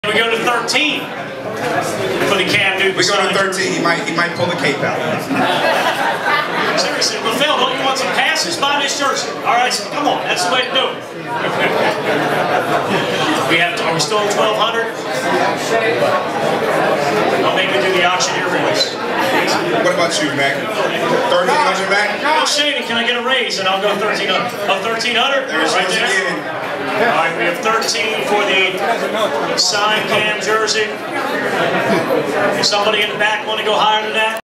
We go to 13 for the Cam Newton. We go to 13. He might pull the cape out. Seriously, LaFell, don't you want some passes? Buy this jersey. All right, so come on, that's the way to do it. Are we still at 1,200? I'll make me do the auctioneer voice. What about you, Mac? 1,300, Mac? No, Shady, can I get a raise? And I'll go 1,300. Oh, 1,300? There's right there. again. All right, we have 13 for the signed Cam jersey. Somebody in the back want to go higher than that?